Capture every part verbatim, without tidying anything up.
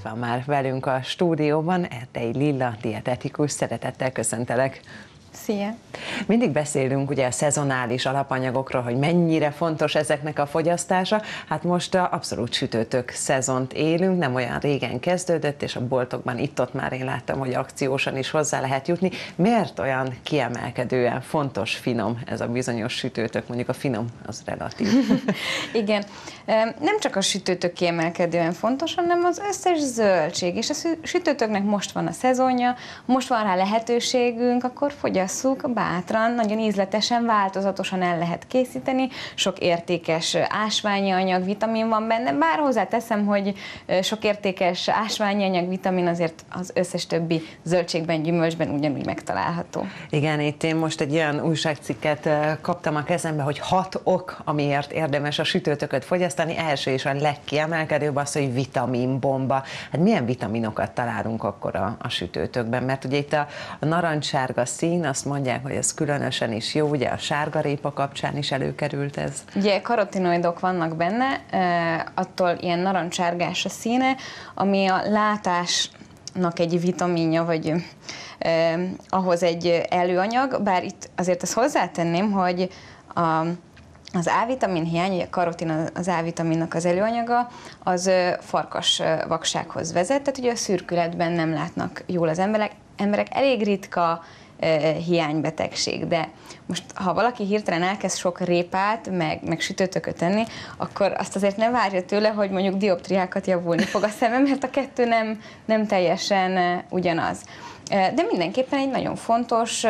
Itt van már velünk a stúdióban Erdei Lilla, dietetikus, szeretettel köszöntelek. Szia! Mindig beszélünk ugye a szezonális alapanyagokról, hogy mennyire fontos ezeknek a fogyasztása. Hát most abszolút sütőtök szezont élünk, nem olyan régen kezdődött, és a boltokban itt-ott már én láttam, hogy akciósan is hozzá lehet jutni. Miért olyan kiemelkedően fontos, finom ez a bizonyos sütőtök? Mondjuk a finom az relatív. Igen, nem csak a sütőtök kiemelkedően fontos, hanem az összes zöldség, és a sütőtöknek most van a szezonja, most van rá lehetőségünk, akkor fogyasszuk bátran, nagyon ízletesen, változatosan el lehet készíteni, sok értékes ásványi anyag, vitamin van benne, bár hozzáteszem, hogy sok értékes ásványi anyag, vitamin azért az összes többi zöldségben, gyümölcsben ugyanúgy megtalálható. Igen, itt én most egy olyan újságcikket kaptam a kezembe, hogy hat ok, amiért érdemes a sütőtököt fogyasztani. Első és a legkiemelkedőbb az, hogy vitaminbomba. Hát milyen vitaminokat találunk akkor a, a sütőtökben? Mert ugye itt a, a narancssárga szín, azt mondják, hogy ez különösen is jó, ugye a sárgarépa kapcsán is előkerült ez. Ugye karotinoidok vannak benne, attól ilyen narancssárgás a színe, ami a látásnak egy vitaminja, vagy eh, ahhoz egy előanyag, bár itt azért ezt hozzátenném, hogy a Az A-vitamin hiány, a karotin az A-vitaminnak az előanyaga, az farkas vaksághoz vezet, tehát ugye a szürkületben nem látnak jól az emberek. emberek elég ritka hiánybetegség, de most ha valaki hirtelen elkezd sok répát, meg, meg sütőtököt enni, akkor azt azért ne várja tőle, hogy mondjuk dioptriákat javulni fog a szeme, mert a kettő nem, nem teljesen ugyanaz. De mindenképpen egy nagyon fontos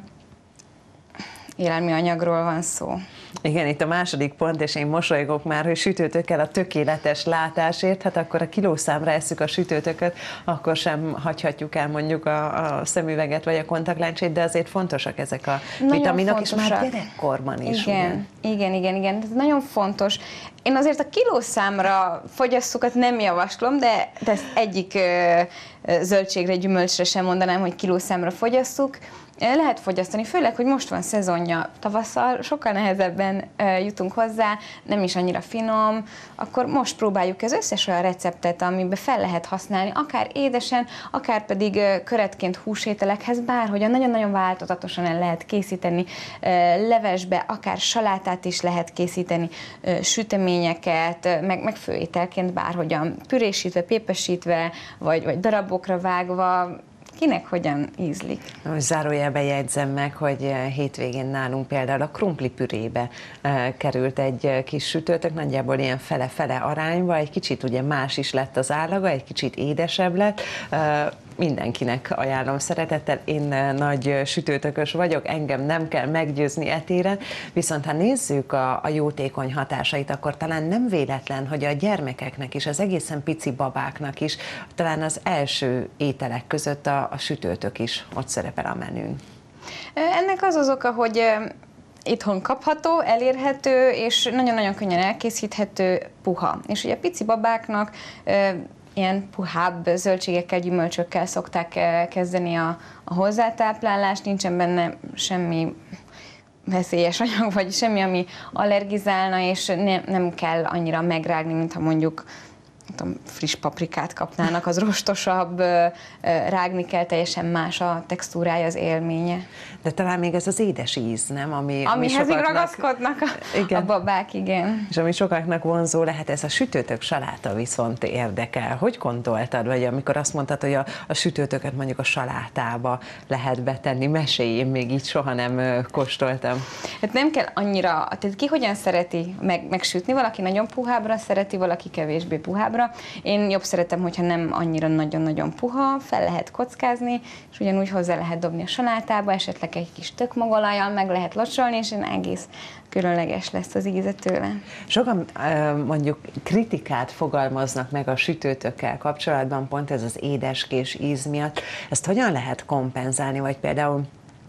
élelmi anyagról van szó. Igen, itt a második pont, és én mosolygok már, hogy sütőtökkel a tökéletes látásért, hát akkor a kilószámra esszük a sütőtököt, akkor sem hagyhatjuk el mondjuk a, a szemüveget vagy a kontaktlencsét, de azért fontosak ezek a nagyon vitaminok, fontosak. És már gyerekkorban is. Igen, ugye? igen, igen, igen, ez nagyon fontos. Én azért a kilószámra fogyasszókat nem javaslom, de, de ezt egyik ö, zöldségre, gyümölcsre sem mondanám, hogy kilószámra fogyasszuk. Lehet fogyasztani, főleg, hogy most van szezonja, tavasszal sokkal nehezebben jutunk hozzá, nem is annyira finom, akkor most próbáljuk az összes olyan receptet, amiben fel lehet használni, akár édesen, akár pedig köretként húsételekhez, bárhogyan nagyon-nagyon változatosan el lehet készíteni, levesbe, akár salátát is lehet készíteni, süteményeket, meg, meg főételként bárhogyan, pürésítve, pépesítve, vagy, vagy darabokra vágva, kinek hogyan ízlik. Zárójelben jegyzem meg, hogy hétvégén nálunk például a krumplipürébe került egy kis sütőtök, nagyjából ilyen fele-fele arányba, egy kicsit ugye más is lett az állaga, egy kicsit édesebb lett. Mindenkinek ajánlom szeretettel, én nagy sütőtökös vagyok, engem nem kell meggyőzni etéren, viszont ha nézzük a, a jótékony hatásait, akkor talán nem véletlen, hogy a gyermekeknek is, az egészen pici babáknak is, talán az első ételek között a, a sütőtök is ott szerepel a menün. Ennek az az oka, hogy itthon kapható, elérhető, és nagyon-nagyon könnyen elkészíthető, puha. És ugye a pici babáknak ilyen puhább zöldségekkel, gyümölcsökkel szokták kezdeni a, a hozzátáplálást, nincsen benne semmi veszélyes anyag, vagy semmi, ami allergizálna, és ne, nem kell annyira megrágni, mintha mondjuk tudom, friss paprikát kapnának, az rostosabb, rágni kell, teljesen más a textúrája, az élménye. De talán még ez az édes íz, nem? Ami, Amihez ami sokaknak... ragaszkodnak a, a babák, igen. És ami sokaknak vonzó lehet, ez a sütőtök saláta viszont érdekel. Hogy gondoltad, vagy amikor azt mondtad, hogy a, a sütőtöket mondjuk a salátába lehet betenni, mesélj, én még így soha nem kóstoltam. Hát nem kell annyira, tehát ki hogyan szereti meg, megsütni, valaki nagyon puhábbra szereti, valaki kevésbé puhábbra. Én jobb szeretem, hogyha nem annyira nagyon-nagyon puha, fel lehet kockázni, és ugyanúgy hozzá lehet dobni a salátába, esetleg egy kis tökmagolajjal meg lehet locsolni, és egész különleges lesz az íze tőle. Sokan mondjuk kritikát fogalmaznak meg a sütőtökkel kapcsolatban, pont ez az édeskés íz miatt. Ezt hogyan lehet kompenzálni, vagy például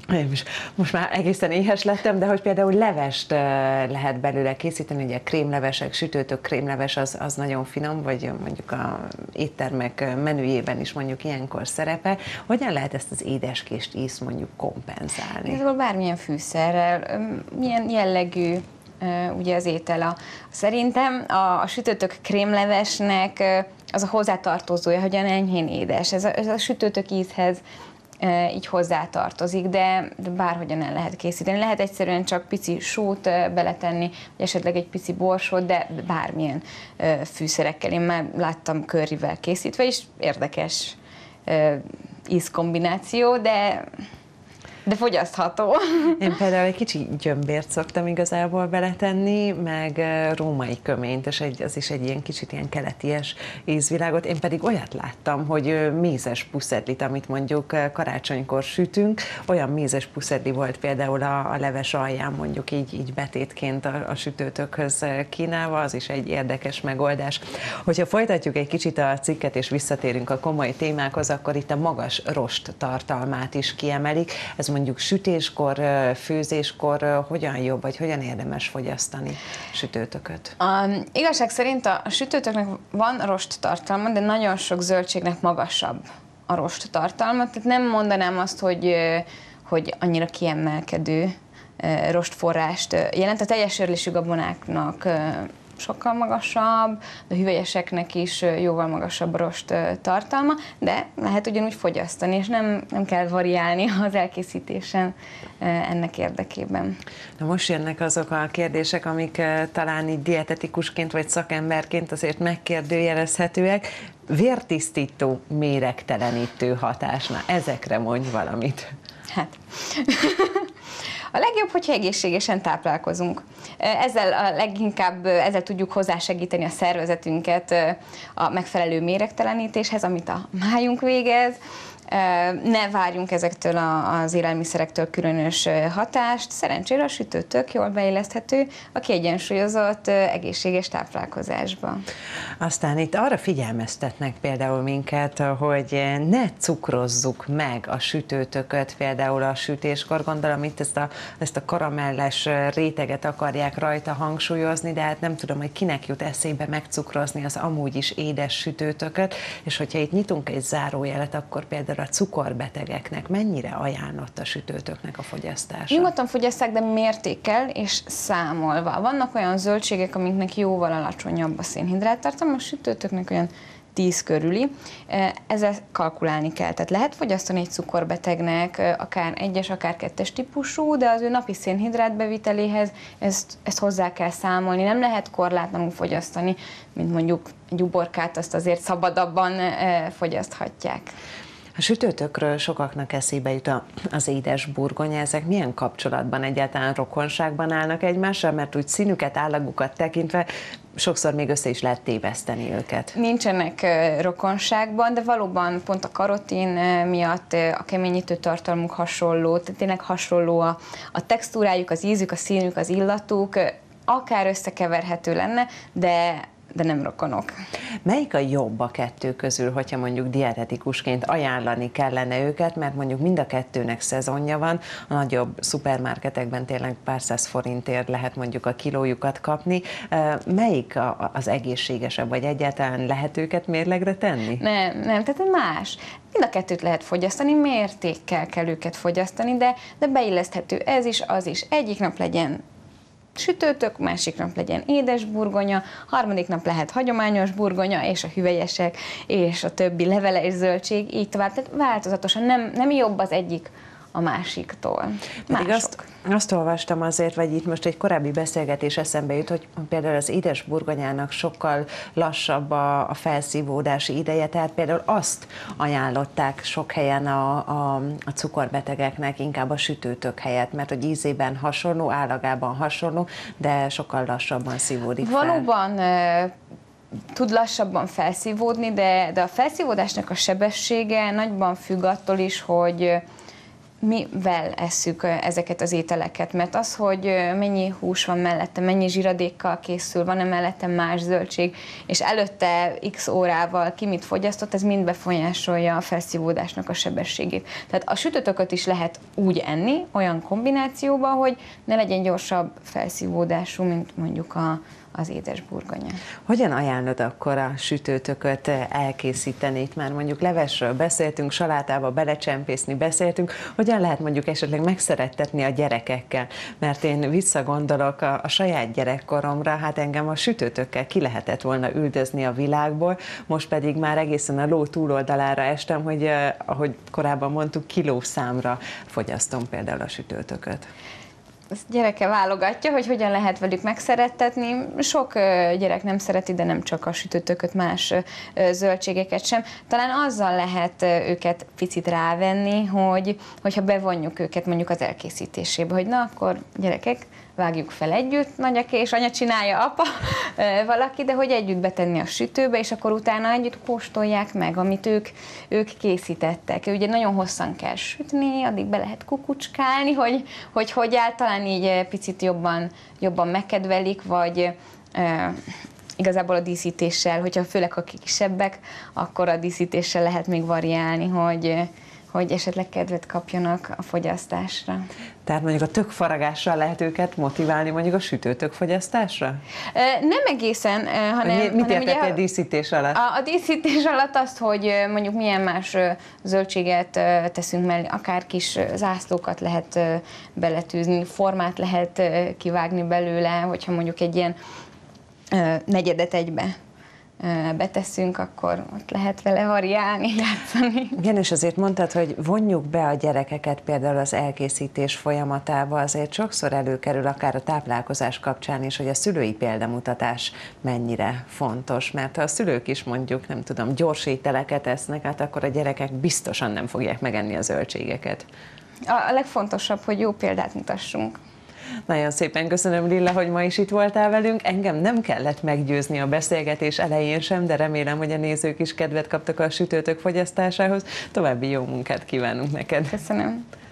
most már egészen éhes lettem, de hogy például levest lehet belőle készíteni, ugye krémlevesek, sütőtök krémleves az, az nagyon finom, vagy mondjuk a éttermek menüjében is mondjuk ilyenkor szerepel. Hogyan lehet ezt az édeskést ízt mondjuk kompenzálni? Ez bármilyen fűszerrel, milyen jellegű ugye az étel. A, szerintem a, a sütőtök krémlevesnek az a hozzátartozója, hogy enyhén édes. Ez a, ez a sütőtök ízhez így hozzátartozik, de, de bárhogyan el lehet készíteni. Lehet egyszerűen csak pici sót beletenni, vagy esetleg egy pici borsot, de bármilyen fűszerekkel. Én már láttam curryvel készítve is, érdekes ízkombináció, de de fogyasztható. Én például egy kicsi gyömbért szoktam igazából beletenni, meg római köményt, és egy, az is egy ilyen kicsit ilyen keleties ízvilágot. Én pedig olyat láttam, hogy mézes puszedlit, amit mondjuk karácsonykor sütünk, olyan mézes puszedli volt például a, a leves alján mondjuk így, így betétként a, a sütőtökhöz kínálva, az is egy érdekes megoldás. Hogyha folytatjuk egy kicsit a cikket, és visszatérünk a komoly témákhoz, akkor itt a magas rost tartalmát is kiemelik. Ez mondjuk sütéskor, főzéskor hogyan jobb, vagy hogyan érdemes fogyasztani sütőtököt? A, igazság szerint a sütőtöknek van rost tartalma, de nagyon sok zöldségnek magasabb a rost tartalma. Tehát nem mondanám azt, hogy, hogy annyira kiemelkedő rostforrást jelent. A teljes sörlésű gabonáknak sokkal magasabb, de a hüvelyeseknek is jóval magasabb rost tartalma, de lehet ugyanúgy fogyasztani, és nem, nem kell variálni az elkészítésen ennek érdekében. Na most jönnek azok a kérdések, amik talán így dietetikusként vagy szakemberként azért megkérdőjelezhetőek. Vértisztító, méregtelenítő hatás. Na, ezekre mondj valamit. Hát... A legjobb, hogyha egészségesen táplálkozunk. Ezzel a leginkább ezzel tudjuk hozzásegíteni a szervezetünket a megfelelő méregtelenítéshez, amit a májunk végez. Ne várjunk ezektől az élelmiszerektől különös hatást. Szerencsére a sütő tök jól beilleszthető a kiegyensúlyozott, egészséges táplálkozásba. Aztán itt arra figyelmeztetnek például minket, hogy ne cukrozzuk meg a sütőtököt, például a sütéskor, gondolom itt ezt a, ezt a karamelles réteget akarják rajta hangsúlyozni, de hát nem tudom, hogy kinek jut eszébe megcukrozni az amúgy is édes sütőtököt, és hogyha itt nyitunk egy zárójelet, akkor például a cukorbetegeknek mennyire ajánlott a sütőtöknek a fogyasztása? Nyugodtan fogyasszák, de mértékkel és számolva. Vannak olyan zöldségek, amiknek jóval alacsonyabb a szénhidráttartalma, a sütőtöknek olyan tíz körüli. Ezzel kalkulálni kell. Tehát lehet fogyasztani egy cukorbetegnek akár egyes, akár kettes típusú, de az ő napi szénhidrátbeviteléhez ezt, ezt hozzá kell számolni. Nem lehet korlátlanul fogyasztani, mint mondjuk egy uborkát, azt azért szabadabban fogyaszthatják. A sütőtökről sokaknak eszébe jut az édes burgonya, ezek milyen kapcsolatban, egyáltalán rokonságban állnak egymással, mert úgy színüket, állagukat tekintve sokszor még össze is lehet téveszteni őket. Nincsenek rokonságban, de valóban pont a karotin miatt a keményítő tartalmuk hasonló, tehát tényleg hasonló a, a textúrájuk, az ízük, a színük, az illatuk, akár összekeverhető lenne, de de nem rokonok. Melyik a jobb a kettő közül, hogyha mondjuk dietetikusként ajánlani kellene őket, mert mondjuk mind a kettőnek szezonja van, a nagyobb szupermarketekben tényleg pár száz forintért lehet mondjuk a kilójukat kapni. Melyik az egészségesebb, vagy egyáltalán lehet őket mérlegre tenni? Nem, nem, tehát más. Mind a kettőt lehet fogyasztani, mértékkel kell őket fogyasztani, de, de beilleszthető ez is, az is. Egyik nap legyen sütőtök, másik nap legyen édes burgonya, harmadik nap lehet hagyományos burgonya, és a hüvelyesek, és a többi levele és zöldség, így tovább. Tehát változatosan nem, nem jobb az egyik a másiktól. Pedig azt, azt olvastam azért, vagy itt most egy korábbi beszélgetés eszembe jut, hogy például az édes burgonyának sokkal lassabb a, a felszívódási ideje, tehát például azt ajánlották sok helyen a, a, a cukorbetegeknek, inkább a sütőtök helyett, mert hogy ízében hasonló, állagában hasonló, de sokkal lassabban szívódik fel. Valóban tud lassabban felszívódni, de, de a felszívódásnak a sebessége nagyban függ attól is, hogy mivel esszük ezeket az ételeket, mert az, hogy mennyi hús van mellette, mennyi zsiradékkal készül, van-e mellette más zöldség, és előtte x órával ki mit fogyasztott, ez mind befolyásolja a felszívódásnak a sebességét. Tehát a sütőtököt is lehet úgy enni, olyan kombinációban, hogy ne legyen gyorsabb felszívódású, mint mondjuk a, az édes burgonya. Hogyan ajánlod akkor a sütőtököt elkészíteni? Itt már mondjuk levesről beszéltünk, salátába belecsempészni beszéltünk. Hogyan lehet mondjuk esetleg megszerettetni a gyerekekkel? Mert én visszagondolok a, a saját gyerekkoromra, hát engem a sütőtökkel ki lehetett volna üldözni a világból, most pedig már egészen a ló túloldalára estem, hogy eh, ahogy korábban mondtuk, kilószámra fogyasztom például a sütőtököt. Ezt gyereke válogatja, hogy hogyan lehet velük megszerettetni. Sok gyerek nem szereti, de nem csak a sütőtököt, más zöldségeket sem. Talán azzal lehet őket picit rávenni, hogy, hogyha bevonjuk őket mondjuk az elkészítésébe, hogy na akkor gyerekek, vágjuk fel együtt, nagyaké és anya csinálja, apa, valaki, de hogy együtt betenni a sütőbe, és akkor utána együtt kóstolják meg, amit ők, ők készítettek. Ugye nagyon hosszan kell sütni, addig be lehet kukucskálni, hogy hogy, hogy áll, talán így picit jobban, jobban megkedvelik, vagy e, igazából a díszítéssel, hogyha főleg a kisebbek, akkor a díszítéssel lehet még variálni, hogy hogy esetleg kedvet kapjanak a fogyasztásra. Tehát mondjuk a tökfaragással lehet őket motiválni mondjuk a sütőtök fogyasztásra? Nem egészen, hanem... Mi, mit hanem értek a díszítés alatt? A, a díszítés alatt azt, hogy mondjuk milyen más zöldséget teszünk mellé, akár kis zászlókat lehet beletűzni, formát lehet kivágni belőle, hogyha mondjuk egy ilyen negyedet egybe beteszünk, akkor ott lehet vele variálni, játszani. Igen, és azért mondtad, hogy vonjuk be a gyerekeket például az elkészítés folyamatába, azért sokszor előkerül akár a táplálkozás kapcsán is, hogy a szülői példamutatás mennyire fontos, mert ha a szülők is mondjuk, nem tudom, gyors ételeket esznek, hát akkor a gyerekek biztosan nem fogják megenni a zöldségeket. A legfontosabb, hogy jó példát mutassunk. Nagyon szépen köszönöm, Lilla, hogy ma is itt voltál velünk. Engem nem kellett meggyőzni a beszélgetés elején sem, de remélem, hogy a nézők is kedvet kaptak a sütőtök fogyasztásához. További jó munkát kívánunk neked. Köszönöm.